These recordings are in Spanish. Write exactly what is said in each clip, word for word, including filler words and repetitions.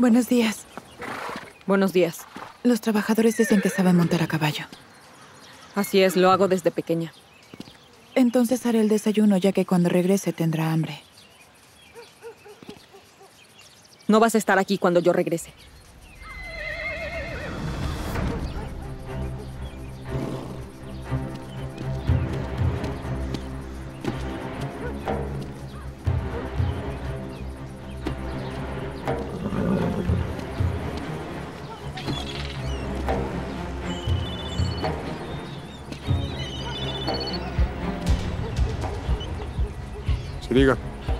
Buenos días. Buenos días. Los trabajadores dicen que saben montar a caballo. Así es, lo hago desde pequeña. Entonces haré el desayuno, ya que cuando regrese tendrá hambre. No vas a estar aquí cuando yo regrese. Se diga.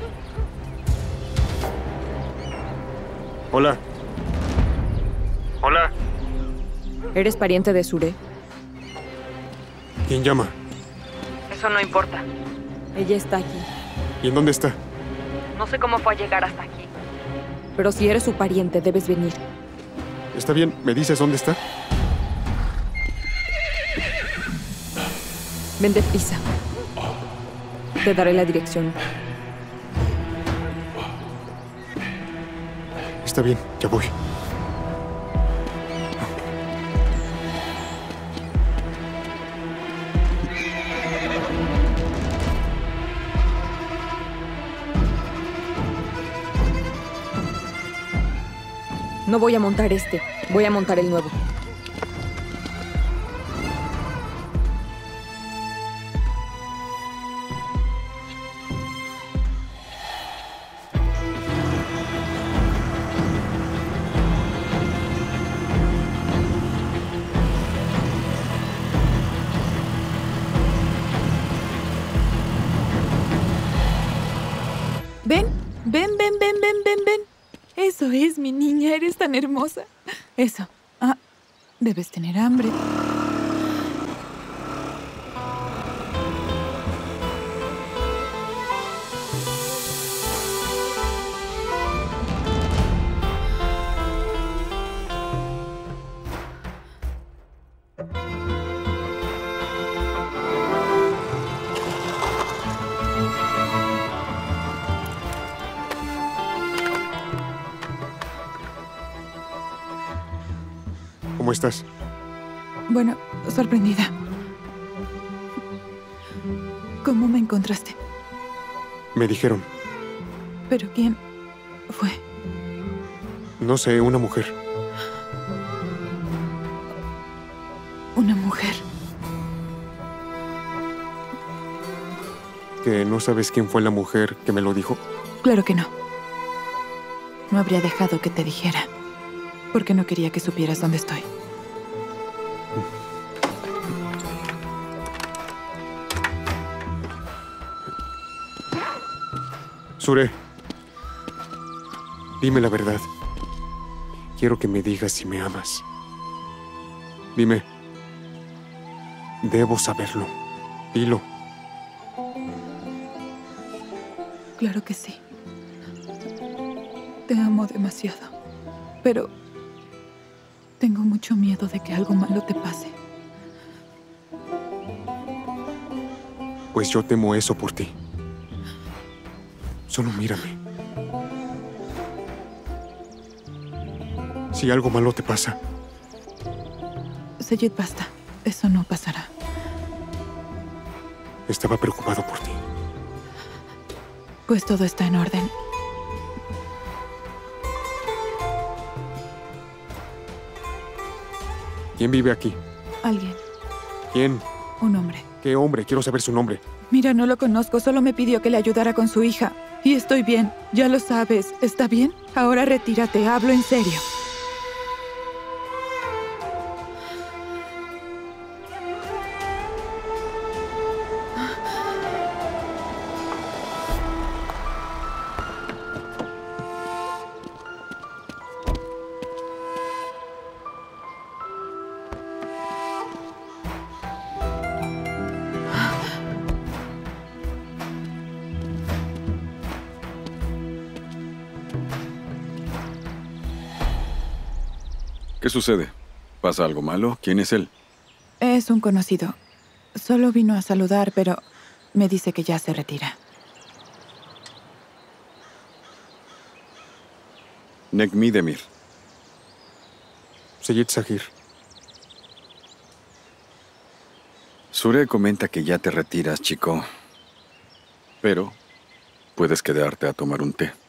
Hola. Hola. ¿Eres pariente de Sure? ¿Quién llama? Eso no importa. Ella está aquí. ¿Y en dónde está? No sé cómo fue a llegar hasta aquí. Pero si eres su pariente, debes venir. Está bien, ¿me dices dónde está? Ven deprisa. Te daré la dirección. Está bien, ya voy. No voy a montar este. Voy a montar el nuevo. Ven, ven, ven, ven, ven, ven, ven. Eso es, mi niña, eres tan hermosa. Eso. Ah, debes tener hambre. ¿Cómo estás? Bueno, sorprendida. ¿Cómo me encontraste? Me dijeron. ¿Pero quién fue? No sé, una mujer. Una mujer. ¿Que no sabes quién fue la mujer que me lo dijo? Claro que no. No habría dejado que te dijera, porque no quería que supieras dónde estoy. Sure, dime la verdad. Quiero que me digas si me amas. Dime. Debo saberlo. Dilo. Claro que sí. Te amo demasiado. Pero tengo mucho miedo de que algo malo te pase. Pues yo temo eso por ti. Solo mírame. Si algo malo te pasa... Sayid, basta. Eso no pasará. Estaba preocupado por ti. Pues todo está en orden. ¿Quién vive aquí? Alguien. ¿Quién? Un hombre. ¿Qué hombre? Quiero saber su nombre. Mira, no lo conozco. Solo me pidió que le ayudara con su hija. Y estoy bien. Ya lo sabes. ¿Está bien? Ahora retírate. Hablo en serio. ¿Qué sucede? ¿Pasa algo malo? ¿Quién es él? Es un conocido. Solo vino a saludar, pero me dice que ya se retira. Negmi Demir. Seyyid Zahir. Sure comenta que ya te retiras, chico. Pero puedes quedarte a tomar un té.